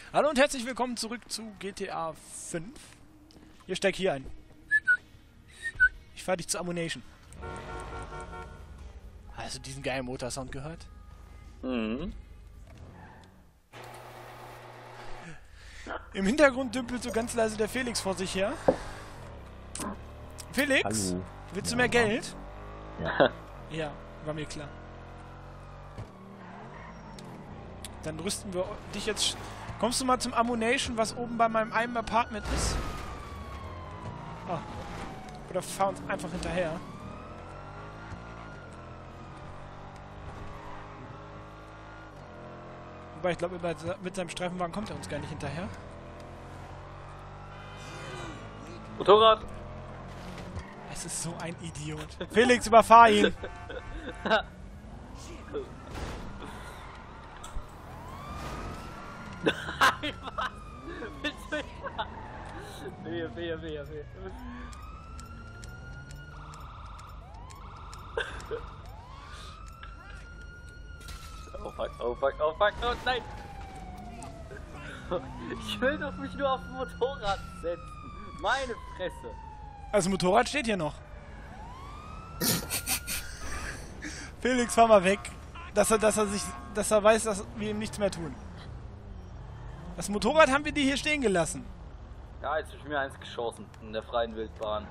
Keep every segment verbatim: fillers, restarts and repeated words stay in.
Hallo und herzlich willkommen zurück zu G T A fünf. Hier, steig hier ein. Ich fahr dich zur Ammunition. Hast du diesen geilen Motorsound gehört? Mhm. Im Hintergrund dümpelt so ganz leise der Felix vor sich her. Felix, Hallo. willst Ja. du mehr Geld? Ja. Ja, war mir klar. Dann rüsten wir dich jetzt... Kommst du mal zum Ammunition, was oben bei meinem einem Apartment ist? Ah. Oder fahr uns einfach hinterher. Wobei, ich glaube, mit seinem Streifenwagen kommt er uns gar nicht hinterher. Motorrad! Es ist so ein Idiot. Felix, überfahr ihn! Nein, was? Bitte! Wehe, wehe, wehe, wehe. Oh fuck, oh fuck, oh fuck, oh nein! Ich will doch mich nur auf dem Motorrad setzen. Meine Fresse. Also, das Motorrad steht hier noch. Felix, fahr mal weg. Dass er, dass er sich, dass er weiß, dass wir ihm nichts mehr tun. Das Motorrad haben wir dir hier stehen gelassen. Ja, jetzt hab ich mir eins geschossen in der freien Wildbahn.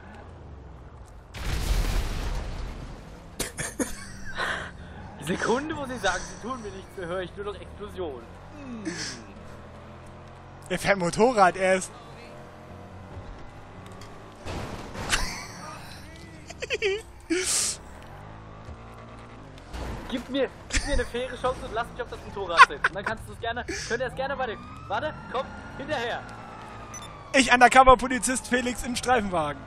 Die Sekunde, wo sie sagen, sie tun mir nichts, höre ich nur noch Explosion. Hm. Er fährt Motorrad erst. Gib mir, gib mir eine faire Chance und lass mich auf das Motorrad sitzen. Dann kannst du es gerne, könnt ihr es gerne weiter. Warte, komm, hinterher. Ich, Undercover-Polizist Felix im Streifenwagen.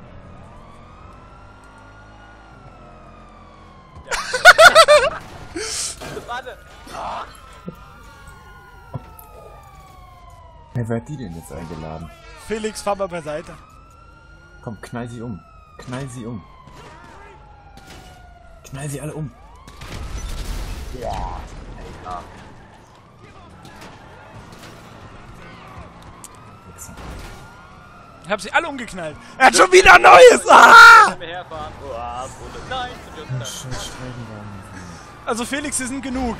Ja. Warte. Oh. Ja, wer hat die denn jetzt eingeladen? Felix, fahr mal beiseite. Komm, knall sie um. Knall sie um. Knall sie alle um. Ja. Ich hab sie alle umgeknallt. Er hat schon wieder Neues! Ah! Herfahren. Oh, nein, Scheiß Streifenwagen. Also Felix, sie sind genug.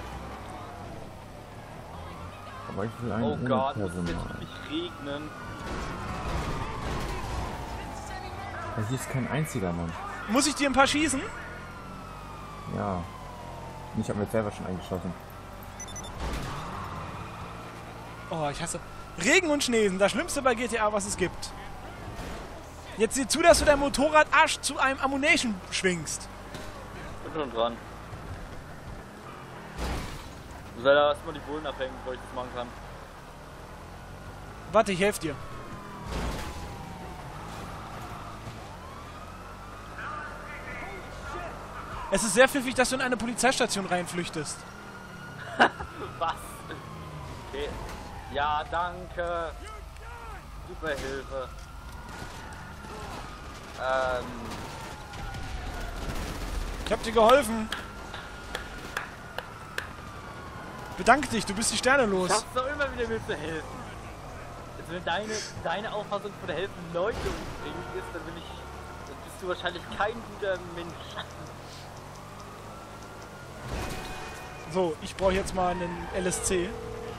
Aber ich will einen oh ohne Gott, muss es Personal. jetzt wirklich regnen? Ja, hier ist kein einziger Mann. Muss ich dir ein paar schießen? Ja. Ich habe mir jetzt selber schon eingeschossen. Oh, ich hasse... Regen und Schnee sind das Schlimmste bei G T A, was es gibt. Jetzt sieh zu, dass du dein Motorrad-Arsch zu einem Ammunition schwingst. Bin schon dran. Ich soll da erstmal die Bullen abhängen, bevor ich das machen kann. Warte, ich helf dir. Es ist sehr pfiffig, dass du in eine Polizeistation reinflüchtest. Was? Okay. Ja, danke. Super Hilfe. Ähm. Ich hab dir geholfen. Bedanke dich, du bist die Sterne Ich los. schaff's doch immer wieder, mir zu helfen. Also wenn deine, deine Auffassung von der helfen Leute umbringen ist, dann will ich. Dann bist du wahrscheinlich kein guter Mensch. So, ich brauche jetzt mal einen L S C.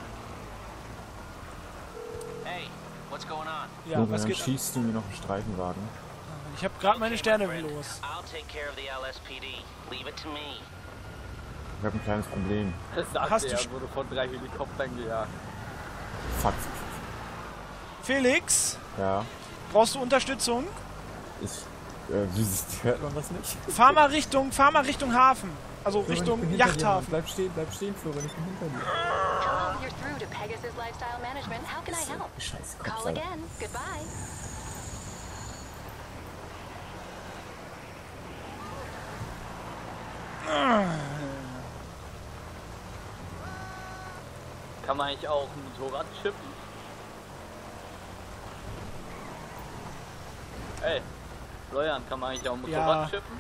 Hey, what's going on? Ja, So, was dann geht? schießt du mir noch einen Streifenwagen. Ich habe gerade meine Sterne my friend. los. I'll take care of the L S P D. Leave it to me. Ich habe ein kleines Problem. Das sagte Hast du er, sch- wurde von drei Helikoptern gejagt. Fuck. Felix, Ja. brauchst du Unterstützung? Ich. Äh, wie hört man das nicht? Fahr mal Richtung, fahr mal Richtung Hafen. Also Florian, ich Richtung bin hinter dir, Mann. Yachthafen. Bleib stehen, bleib stehen, Florian, ich bin hinter dir. Hello, you're through to Pegasus Lifestyle Management. How can I help? Scheiß Call Kopf, Alter. again. Goodbye. Kann man eigentlich auch ein Motorrad chippen? Ey, Florian, kann man eigentlich auch ein Motorrad Ja. chippen?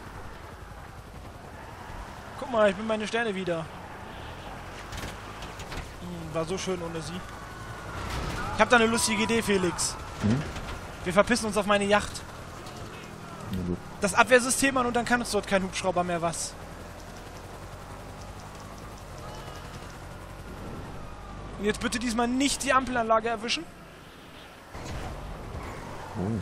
Guck mal, ich bin meine Sterne wieder. Hm, war so schön ohne sie. Ich hab da eine lustige Idee, Felix. Hm? Wir verpissen uns auf meine Yacht. Na gut. Das Abwehrsystem an und dann kann uns dort kein Hubschrauber mehr was. Und jetzt bitte diesmal nicht die Ampelanlage erwischen. Oh.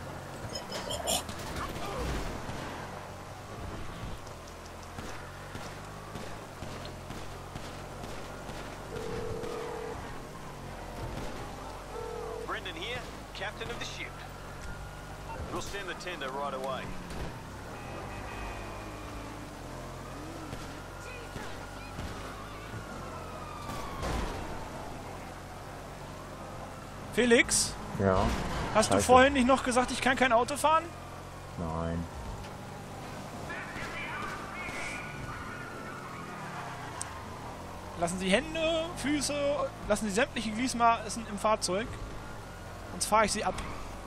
Brendan here, captain of the ship. We'll send the tender right away. Felix, Ja. hast du Scheiße. vorhin nicht noch gesagt, ich kann kein Auto fahren? Nein. Lassen Sie Hände, Füße, lassen Sie sämtliche Gliedmaßen im Fahrzeug. Sonst fahre ich Sie ab.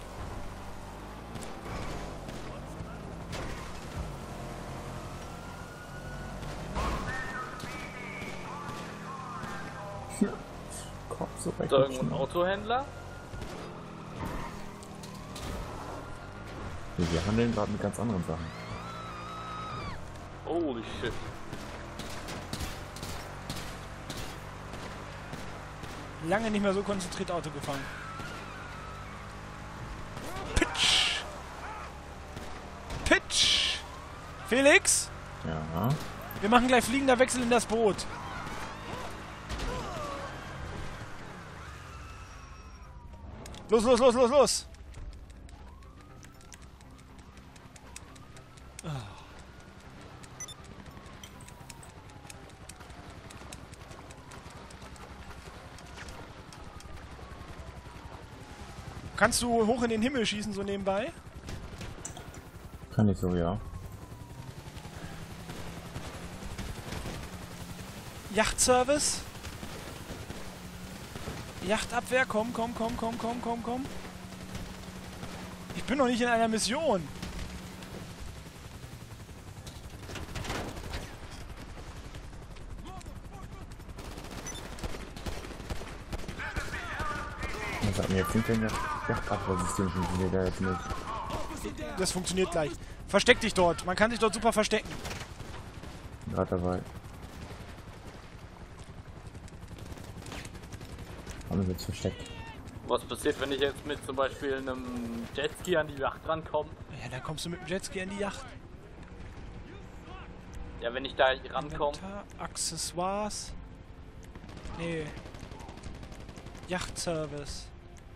Kopf so Ist da irgendwo ein Autohändler? Nee, wir handeln gerade mit ganz anderen Sachen. Holy shit. Lange nicht mehr so konzentriert Auto gefahren. Pitch! Pitch! Felix, Ja. wir machen gleich fliegender Wechsel in das Boot. Los, los, los, los, los! Kannst du hoch in den Himmel schießen, so nebenbei? Kann ich so, ja. Yachtservice? Yachtabwehr? Komm, komm, komm, komm, komm, komm, komm. Ich bin noch nicht in einer Mission. Was hat mir jetzt hinter das Yachtabwehrsystem funktioniert da jetzt nicht? Das funktioniert gleich. Versteck dich dort. Man kann sich dort super verstecken. Gerade dabei. Haben wir jetzt versteckt. Was passiert, wenn ich jetzt mit zum Beispiel einem Jetski an die Yacht rankomme? Ja, dann kommst du mit dem Jetski an die Yacht. Ja, wenn ich da rankomme. Inventar, Accessoires. Nee. Yachtservice.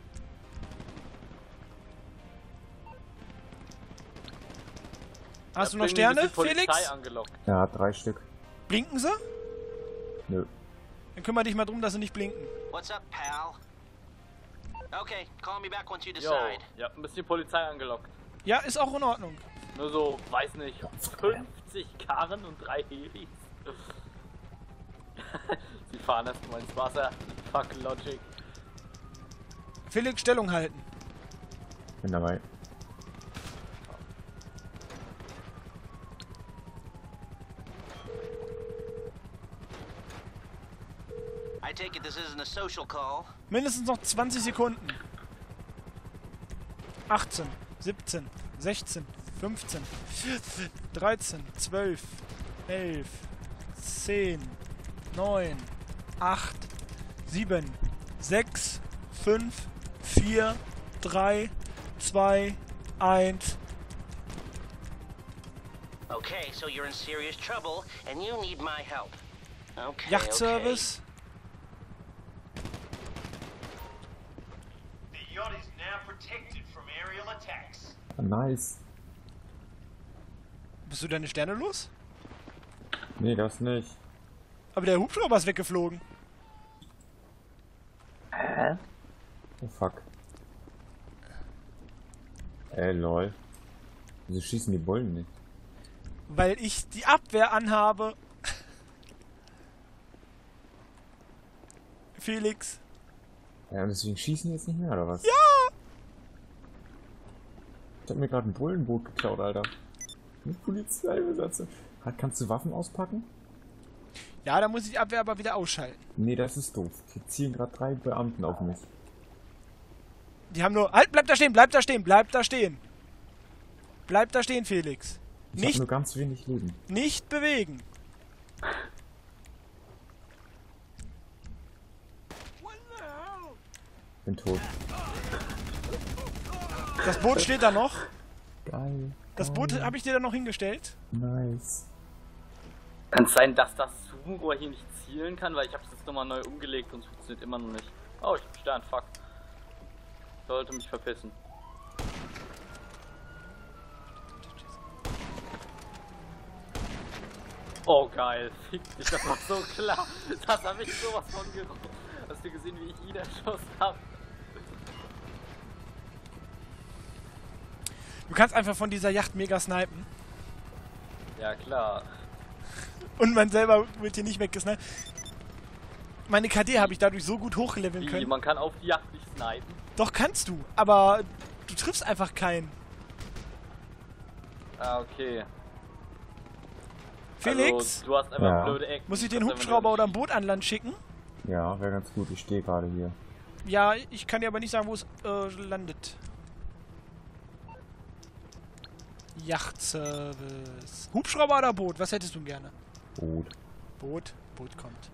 Hast du noch Sterne, Felix? Angelockt. Ja, drei Stück. Blinken sie? Nö. Dann kümmere dich mal drum, dass sie nicht blinken. What's up, pal? Okay, call me back once you Jo, decide. ja, ein bisschen Polizei angelockt. Ja, ist auch in Ordnung. Nur so, weiß nicht, fünfzig Karren und drei Helis. Sie fahren erstmal ins Wasser. Fuck Logic. Felix, Stellung halten. Bin dabei. I take it this isn't a social call. Mindestens noch zwanzig Sekunden. achtzehn, siebzehn, sechzehn, fünfzehn, vierzehn, dreizehn, zwölf, elf, zehn, neun, acht, sieben, sechs, fünf, vier, drei, zwei, eins. Okay, so you're in serious trouble and you need my help. Okay. Yachtservice. The yacht is now protected from aerial attacks. Ah, nice. Bist du deine Sterne los? Nee, das nicht. Aber der Hubschrauber ist weggeflogen. Oh fuck. Ey, lol. Wieso schießen die Bullen nicht? Weil ich die Abwehr anhabe. Felix. Ja, und deswegen schießen die jetzt nicht mehr, oder was? Ja! Ich hab mir gerade ein Bullenboot geklaut, Alter. Mit Polizeibesatzung. Kannst du Waffen auspacken? Ja, da muss ich die Abwehr aber wieder ausschalten. Nee, das ist doof. Hier zielen gerade drei Beamten auf mich. Die haben nur... Halt, bleib da stehen, bleib da stehen, bleib da stehen. Bleib da stehen, Felix. Ich Nicht, hab nur ganz wenig Leben. nicht bewegen. Bin tot. Das Boot steht da noch. Geil. Das Boot habe ich dir da noch hingestellt. Nice. Kann es sein, dass das Zoom-Rohr hier nicht zielen kann, weil ich habe es jetzt nochmal neu umgelegt und es funktioniert immer noch nicht. Oh, ich hab Stern, fuck. Sollte mich verpissen. Oh geil, fick dich, das war so klar. Das habe ich sowas von gerufen. Hast du gesehen, wie ich ihn erschossen habe? Du kannst einfach von dieser Yacht mega snipen. Ja klar. Und man selber wird hier nicht weggesniped. Meine K D habe ich dadurch so gut hochleveln Wie, können. man kann auf die Yacht nicht snipen. Doch, kannst du. Aber du triffst einfach keinen. Ah, okay. Felix, Also, du hast einfach Ja. blöde Ecken. muss ich den Du hast einfach Hubschrauber nur- oder ein Boot an Land schicken? Ja, wäre ganz gut. Ich stehe gerade hier. Ja, ich kann dir aber nicht sagen, wo es äh, landet. Yachtservice. Hubschrauber oder Boot? Was hättest du gerne? Gut. Boot. Boot kommt.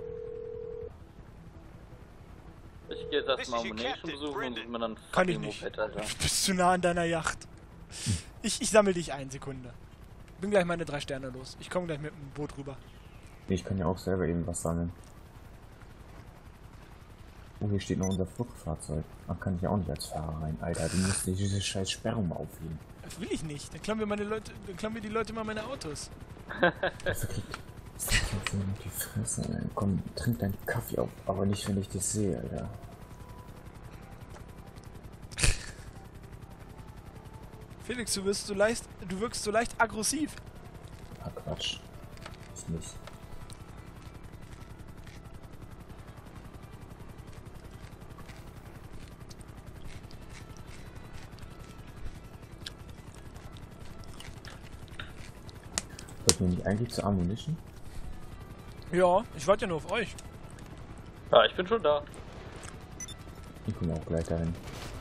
Ich gehe jetzt erstmal This is your Ammunition captain, besuchen und Brendan. mir dann Kann ich fucking nicht. Moped, Alter. Du bist zu nah an deiner Yacht. Ich, ich sammle dich ein, Sekunde. Bin gleich meine drei Sterne los. Ich komme gleich mit dem Boot rüber. Ich kann ja auch selber eben was sammeln. Oh, hier steht noch unser Fluchtfahrzeug. Da kann ich ja auch nicht als Fahrer rein. Alter, du musst dir diese scheiß Sperrung mal aufheben. Das will ich nicht. Dann klauen wir meine Leute, dann klauen mir die Leute mal meine Autos. Also krieg ich jetzt nur die Fresse, ey. Komm, trink deinen Kaffee auf, aber nicht, wenn ich dich sehe, Alter. Felix, du wirst so leicht, du wirkst so leicht aggressiv. Ah, Quatsch. Ich nicht. Wollten wir nicht eigentlich zur Ammunition? Ja, ich warte ja nur auf euch. Ja, ich bin schon da. Ich komme auch gleich dahin.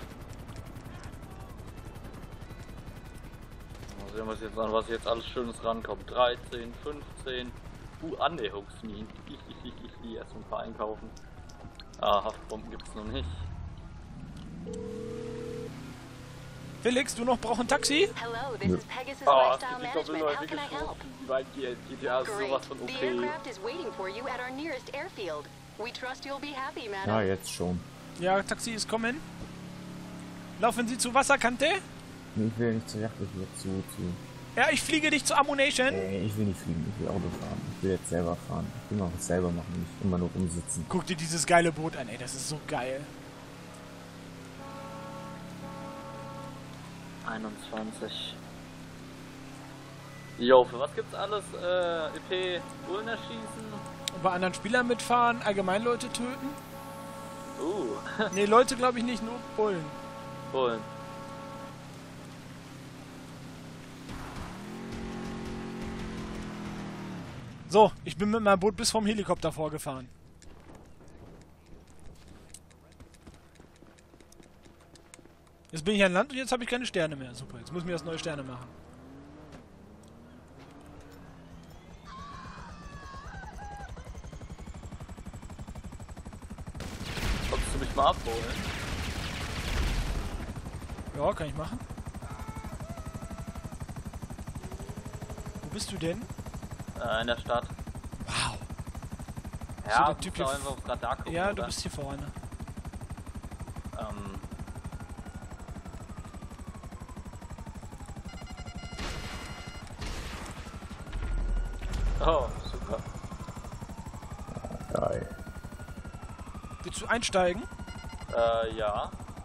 Mal sehen, was jetzt, an was jetzt alles Schönes rankommt. dreizehn, fünfzehn. Uh, Annäherungsminen. Hihihihi. Erst ein paar einkaufen. Ah, Haftbomben gibt's noch nicht. Felix, du noch brauchst ein Taxi? Hello, this is Pegasus Oh, Lifestyle es gibt Management. How Leute can I help? geschossen. Die beiden G T A ist sowas Great. von The okay. aircraft is waiting for you at our nearest airfield. We trust you'll be happy, madam. Ja, jetzt schon. Ja, Taxi ist kommen. Laufen Sie zur Wasserkante? Nee, ich will nicht zur Yacht, ich will zu, zu. Ja, ich fliege dich zur Ammunition. Ey, ich will nicht fliegen, ich will Auto fahren. Ich will jetzt selber fahren. Ich will mal was selber machen, nicht immer nur rumsitzen. Guck dir dieses geile Boot an, ey, das ist so geil. einundzwanzig. Jo, für was gibt's alles? Äh, E P, Bullen erschießen? Und bei anderen Spielern mitfahren, allgemein Leute töten? Uh, Nee, Leute glaube ich nicht, nur Bullen. Bullen. So, ich bin mit meinem Boot bis vom Helikopter vorgefahren. Jetzt bin ich an Land und jetzt habe ich keine Sterne mehr. Super, jetzt muss ich mir das neue Sterne machen. Kommst du mich mal abholen? Ja, kann ich machen. Wo bist du denn? Äh, in der Stadt. Wow. Ja, der du Typ musst hier einfach aufs Radar gucken, Ja, du oder? bist hier vorne. Ähm. Oh, super. Geil. Willst du einsteigen? Äh, ja.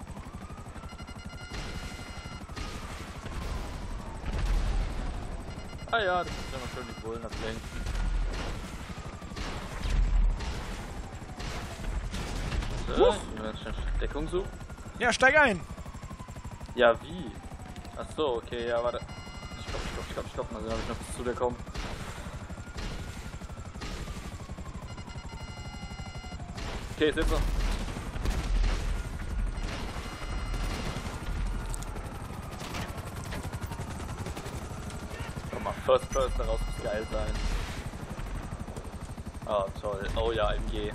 Ah ja, das ist ja mal schön die Bullen ablenken. So, ich will jetzt schnell Deckung suchen. Ja, steig ein. Ja, wie? Ach so, okay, ja, warte. Stopp, stopp, stopp, stopp, mal sehen, ob ich noch bis zu dir komme. Okay, sind wir. First Person daraus muss geil sein. Oh, toll. Oh ja, M G.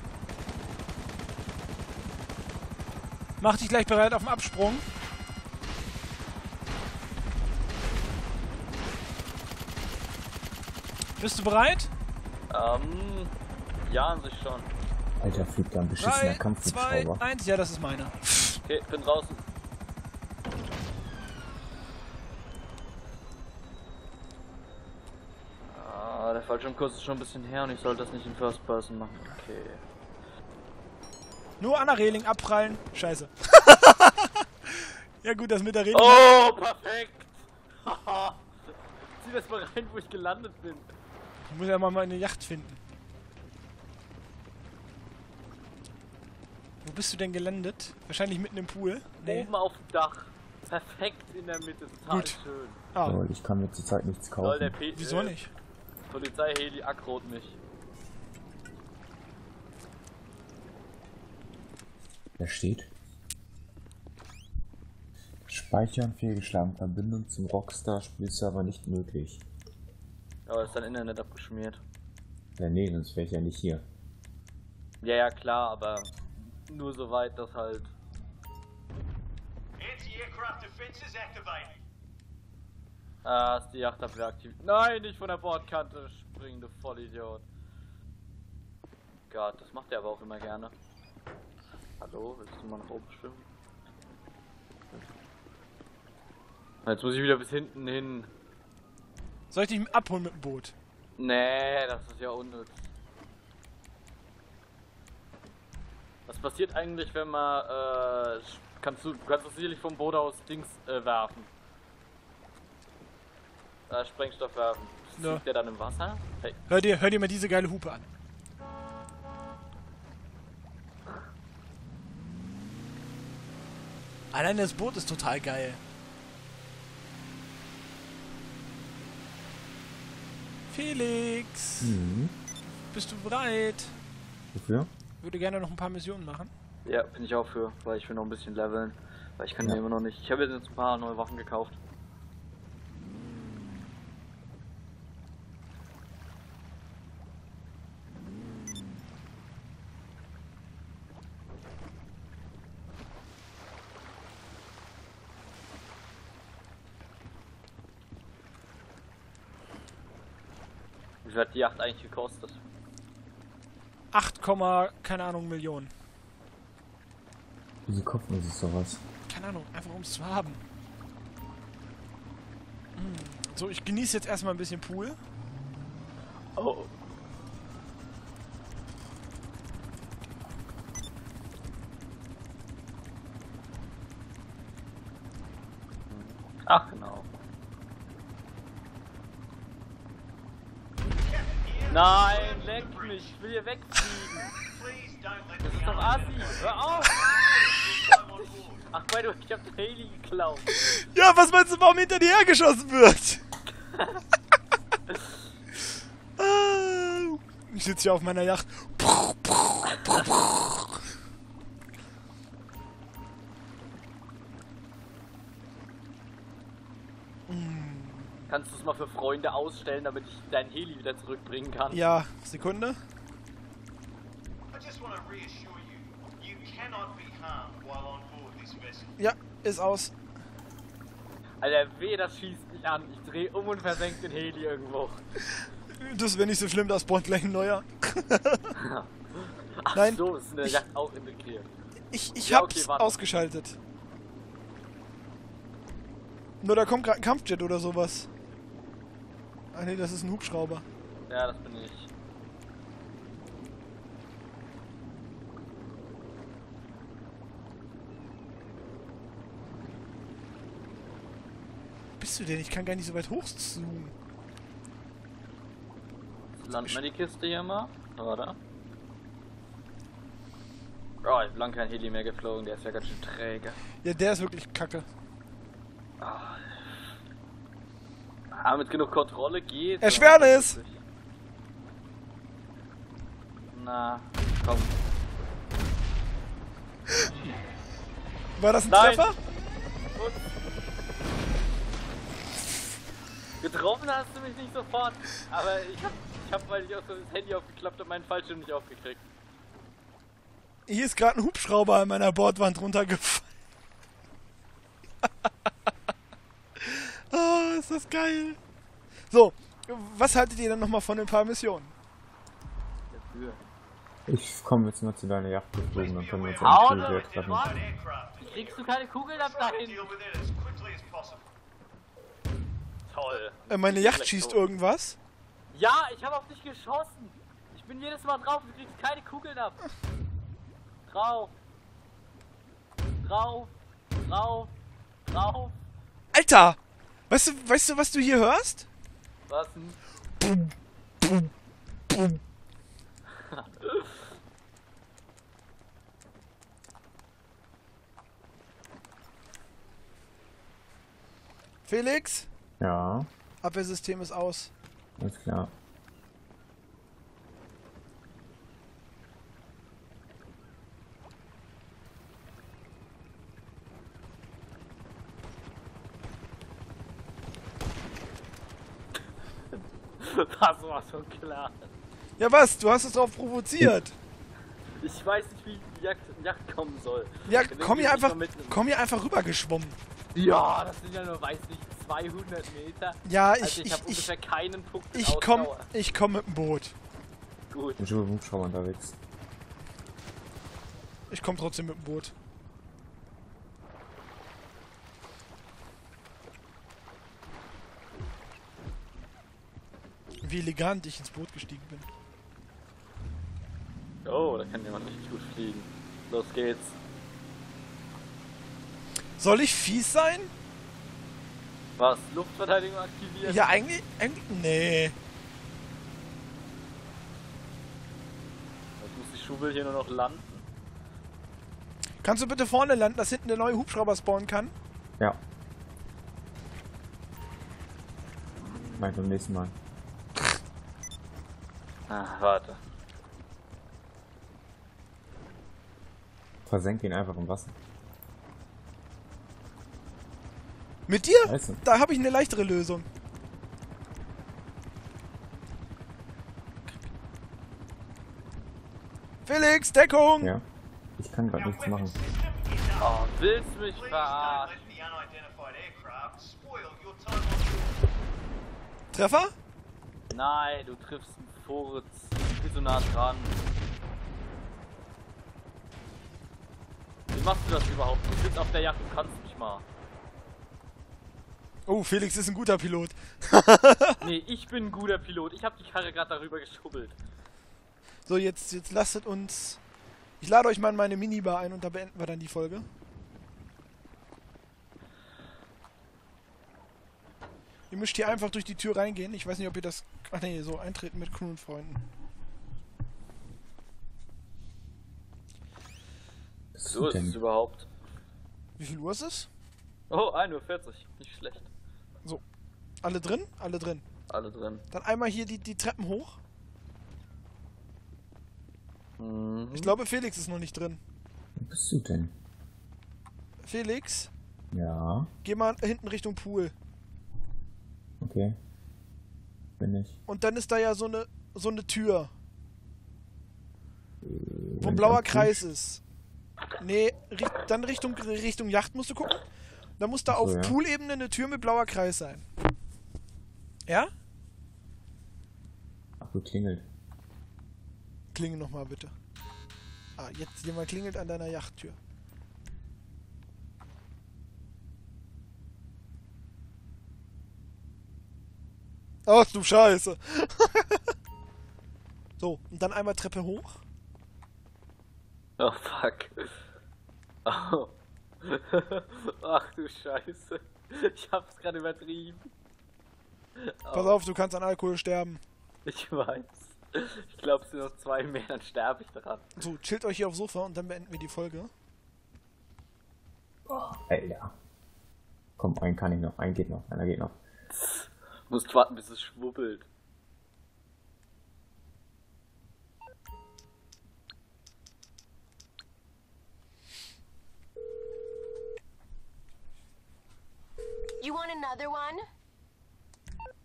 Mach dich gleich bereit auf den Absprung. Bist du bereit? Ähm, ja, an sich schon. Alter, fliegt da ein beschissener drei, zwei, Kampfhubschrauber. eins. Ja, das ist meiner. Okay, bin draußen. Ah, der Fallschirmkurs ist schon ein bisschen her und ich sollte das nicht in First Person machen. Okay. Nur an der Reling abprallen. Scheiße. Ja gut, das mit der Reling... Oh, perfekt! Zieh das mal rein, wo ich gelandet bin. Ich muss ja mal meine Yacht finden. Wo bist du denn gelandet? Wahrscheinlich mitten im Pool? Nee. Oben auf dem Dach. Perfekt in der Mitte, total Gut. schön. Ah, Lol, ich kann mir zurzeit nichts Soll der kaufen. P wieso äh, nicht? Polizei-Heli aggrot mich. Da steht. Speichern fehlgeschlagen. Verbindung zum Rockstar-Spielserver nicht möglich. Aber ist dein Internet abgeschmiert. Ja, nee, sonst wäre ich ja nicht hier. Ja, ja, klar, aber nur so weit, dass halt... Anti-aircraft defenses activated. Ah, ist die Yachtabwehr aktiv. Nein, nicht von der Bordkante springen, du Vollidiot. Gott, das macht er aber auch immer gerne. Hallo, willst du mal nach oben schwimmen? Jetzt muss ich wieder bis hinten hin. Soll ich dich abholen mit dem Boot? Nee, das ist ja unnütz. Was passiert eigentlich, wenn man, äh, kannst du, kannst du sicherlich vom Boot aus Dings, äh, werfen? Äh, Sprengstoff werfen. Ja. Liegt der dann im Wasser? Hey. Hör dir, hör dir mal diese geile Hupe an. Allein das Boot ist total geil. Felix, Mhm. bist du bereit? Wofür? Ich würde gerne noch ein paar Missionen machen. Ja, bin ich auch für, weil ich will noch ein bisschen leveln. Weil ich kann Ja. mir immer noch nicht. Ich habe jetzt ein paar neue Waffen gekauft. Wie viel hat die Yacht eigentlich gekostet? acht, keine Ahnung, Millionen. Wieso kauft man sich sowas? Keine Ahnung, einfach um es zu haben. Hm. So, ich genieße jetzt erstmal ein bisschen Pool. Oh. Ach genau. Nein, leck mich, ich will hier wegfliegen. Please don't let Das me ist doch out. assi. Hör auf! I'm on board. Ach, by the way, ich hab den Heli geklaut. Ja, was meinst du, warum hinter dir hergeschossen wird? Ah, ich sitze hier auf meiner Yacht. Kannst du es mal für Freunde ausstellen, damit ich deinen Heli wieder zurückbringen kann? Ja, Sekunde. I just want to reassure you, you cannot be harmed while on board this vessel. Ja, ist aus. Alter, weh, das schießt mich an. Ich dreh um und versenk den Heli irgendwo. Das wäre nicht so schlimm, das spawnt gleich ein neuer. Ach Nein, so, ist in der ich- Yacht auch integriert. Ich, ich Ja, hab's okay, warte. ausgeschaltet. Nur da kommt gerade ein Kampfjet oder sowas. Ah nee, das ist ein Hubschrauber. Ja, das bin ich. Wo bist du denn? Ich kann gar nicht so weit hochzoomen. Landen wir die Kiste hier mal? Oder? Oh, ich hab lang kein Heli mehr geflogen, der ist ja ganz schön träge. Ja, der ist wirklich kacke. Ah, mit genug Kontrolle geht. Erschwernis! Na, komm. War das ein Nein. Treffer? Gut. Getroffen hast du mich nicht sofort, aber ich hab, ich hab weil ich auch so das Handy aufgeklappt habe, meinen Fallschirm nicht aufgekriegt. Hier ist gerade ein Hubschrauber an meiner Bordwand runtergefallen. Oh, ist das geil. So, was haltet ihr dann nochmal von ein paar Missionen? Dafür. Ich komme jetzt mal zu deiner Yacht geflogen, dann können wir uns Hau am Pool damit, wieder treffen. was? Aircraft. Kriegst du keine Kugeln ab Try to dahin? deal with it as quickly as possible. Toll. Äh, meine Yacht schießt irgendwas. Ja, ich habe auf dich geschossen. Ich bin jedes Mal drauf, du kriegst keine Kugeln ab. Drauf. Drauf. Drauf. Drauf. Alter! Weißt du, weißt du, was du hier hörst? Was denn? Bum, bum, bum. Felix? Ja, Abwehrsystem ist aus. alles klar. Das war schon klar. Ja was? Du hast es drauf provoziert. Ich weiß nicht, wie die Jagd, Jagd kommen soll. Ja, Wenn komm du hier mich einfach, mal mitnimmst. komm hier einfach rübergeschwommen. Ja, das sind ja nur, weiß nicht, zweihundert Meter. Ja, Also ich, ich, ich, habe ich, ungefähr keinen Punkt mit ich komm, Ausdauer. ich komm mit dem Boot. Gut. Ich bin schon mit dem Hubschrauber unterwegs. Ich komm trotzdem mit dem Boot. Wie elegant ich ins Boot gestiegen bin. Oh, da kann jemand richtig gut fliegen. Los geht's. Soll ich fies sein? Was? Luftverteidigung aktivieren? Ja, eigentlich, eigentlich, nee. Jetzt muss die Schubel hier nur noch landen. Kannst du bitte vorne landen, dass hinten der neue Hubschrauber spawnen kann? Ja. Meint beim nächsten Mal. Ah, warte. Versenk ihn einfach im Wasser. Mit dir? Scheiße. Da habe ich eine leichtere Lösung. Felix, Deckung! Ja. Ich kann gerade nichts machen. Oh, willst du mich Please don't verarschen? let the unidentified aircraft spoil your time on board. Treffer? Nein, du triffst einen Vorritz. Ich bin so nah dran. Wie machst du das überhaupt? Du sitzt auf der Jagd und kannst nicht mal. Oh, Felix ist ein guter Pilot. Nee, ich bin ein guter Pilot. Ich habe die Karre gerade darüber geschubbelt. So, jetzt, jetzt lasst uns... Ich lade euch mal in meine Minibar ein und da beenden wir dann die Folge. Ihr müsst hier einfach durch die Tür reingehen. Ich weiß nicht, ob ihr das... Ach nee, so eintreten mit Crew und Freunden. Was So ist es denn? überhaupt. Wie viel Uhr ist es? Oh, ein Uhr vierzig. Nicht schlecht. Alle drin? Alle drin. Alle drin. Dann einmal hier die, die Treppen hoch. Mhm. Ich glaube, Felix ist noch nicht drin. Wo bist du denn? Felix, Ja, geh mal hinten Richtung Pool. okay. Bin ich. Und dann ist da ja so eine so eine Tür, wo Bin ein ich blauer am Tisch? Kreis ist. Nee, ri dann Richtung, Richtung Yacht musst du gucken. Da muss da Ach so, auf ja. Poolebene eine Tür mit blauer Kreis sein. Ja? Ach, du klingelt. Klingel nochmal bitte. Ah, jetzt jemand klingelt an deiner Yachttür. Ach du Scheiße. So, und dann einmal Treppe hoch. Oh fuck. Oh. Ach du Scheiße. Ich hab's gerade übertrieben. Pass Oh, auf, du kannst an Alkohol sterben. ich weiß. Ich glaube, es sind noch zwei mehr, dann sterbe ich daran. So, chillt euch hier aufs Sofa und dann beenden wir die Folge. Ey, ja. Komm, einen kann ich noch. Einen geht noch. Einer geht noch. Musst warten, bis es schwubbelt. You want another one?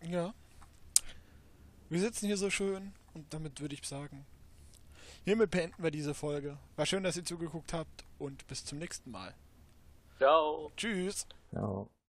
Ja. Wir sitzen hier so schön und damit würde ich sagen, hiermit beenden wir diese Folge. War schön, dass ihr zugeguckt habt und bis zum nächsten Mal. Ciao. Tschüss. Ja.